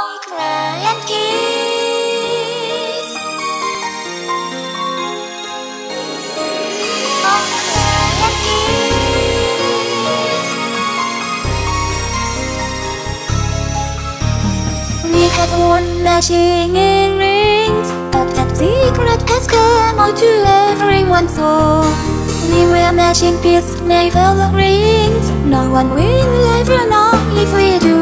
cry and kiss. I'll cry and kiss. We had one matching earrings, but that secret has come out to everyone, so we were matching pierced navel rings. No one will ever know if we do.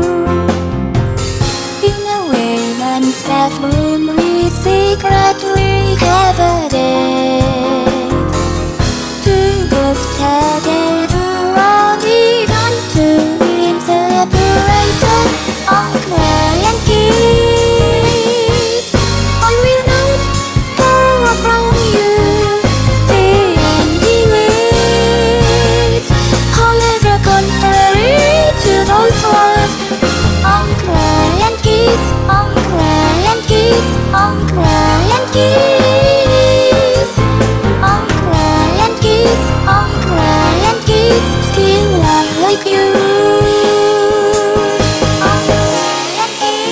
In a woman's bathroom we secretly have a date. Two ghosts together are even two being separated. I'll cry and kiss. I will not go from you. Those words, I'll cry and kiss, I'll cry and kiss, I'll cry and kiss, I'll cry and kiss, I'll cry and kiss, still I like you. I'll cry and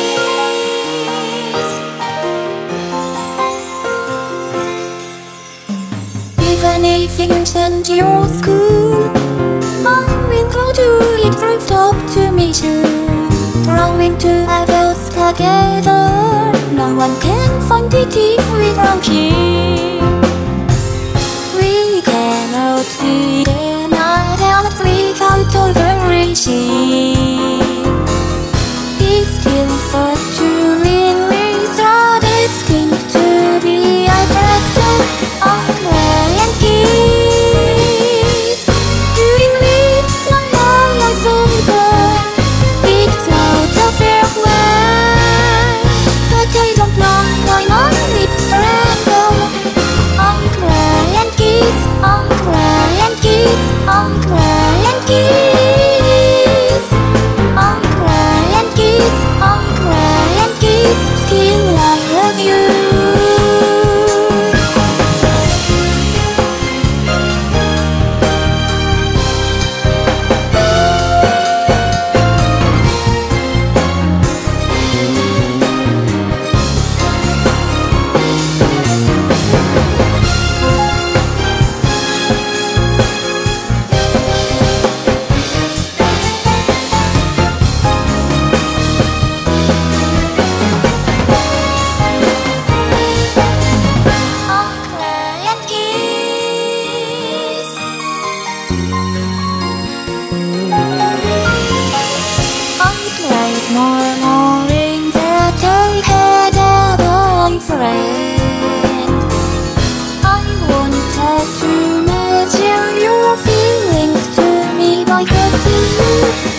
kiss. Even if you send your school, I will go to it from top to measure. Throwing two apples together, no one can find it if we don't care. We cannot be an adult without overreaching. It's still thought to Lily's are destined to be attracted. I'll cry and kiss. Doing with my eyes open, it's out of their way, but I don't know why my lips tremble. I'll cry and kiss, I'll cry and kiss, I'll cry and kiss, I'll cry and kiss, I'll cry and kiss, still I love you. More mornings that I had a boyfriend. I wanted to measure your feelings to me by hurting you.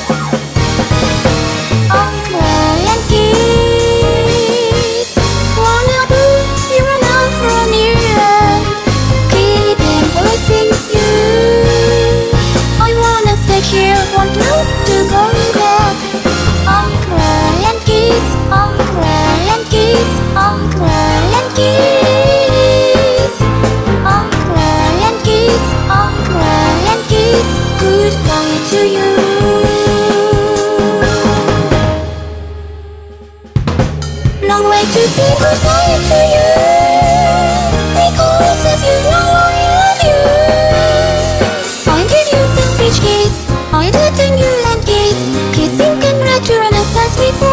I'll cry and kiss. Wanna put your love from you and keep embracing you. I wanna stay here, want not to go back. I'll cry and kiss, I'll cry and kiss, I'll cry and kiss, I'll cry and kiss, I'll cry and kiss, goodbye to you. No way to say goodbye to you, because as you know I love you. I give you selfish kiss, I do you and kiss, kissing can return us as before.